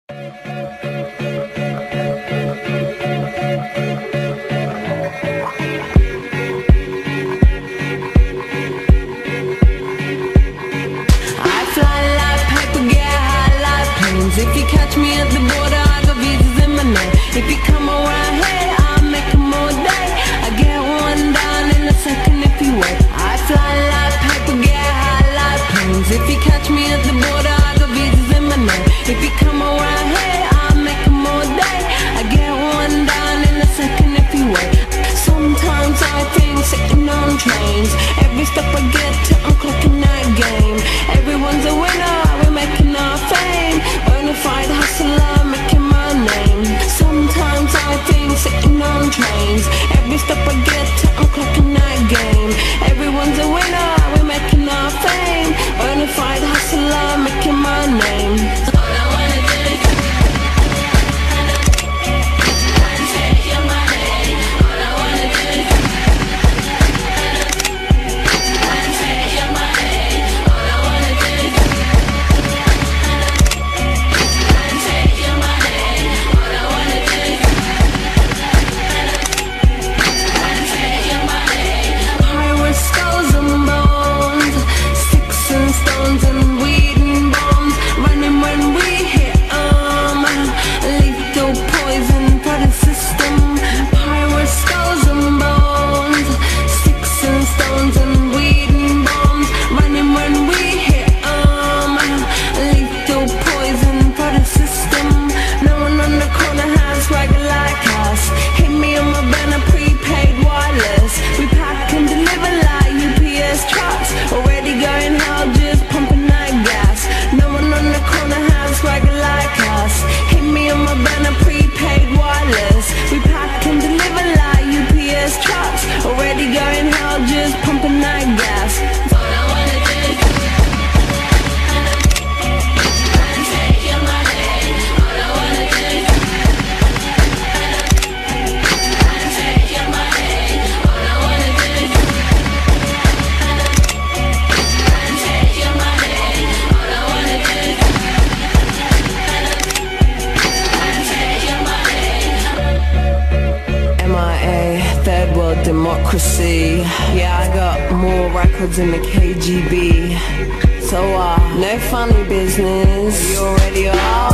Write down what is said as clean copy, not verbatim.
If you catch me at the border, I got visas in my name. If you come around here, I'll make them all day. I get one down in a second if you wait. I fly like paper, get high like planes. If you catch me at the border, I got visas in my name. If you come around here, I'll make them all day. I get one down in a second if you wait. Sometimes I think sitting on trains. Every step I get to, I'm clocking that game. Everyone's a winner, we're making our fame. Bonafide hustler, making my name. Sometimes I think sitting on trains. Every step I get to, I'm clocking that game. Everyone's a winner, we're making our fame. Bonafide hustler, making my name. All I wanna do is take your money. All I wanna do is take your money. All I wanna do is take your money. All I wanna do is take your money. Pirates, skulls and bones, sticks and stones and weed and bombs, running when we hit lethal poison for the system. Pirates, skulls and bones, sticks and stones and weed and bombs, running when we hit lethal poison for the system. No one on the corner has swagger like us. Hit me on my banner, prepaid wireless. We pack and deliver like UPS trucks. Already going hard, just pumping that gas. No one on the corner has swagger like us. Hit me on my banner, prepaid wireless. We pack and deliver like UPS trucks. Already going hard, just pumping that gas. All I wanna do is take your money. All I wanna do is take your money. All I wanna do is take your money. All I wanna do is take your money. MIA, third world democracy. Yeah, I got more records in the KGB. So no funny business. You already are.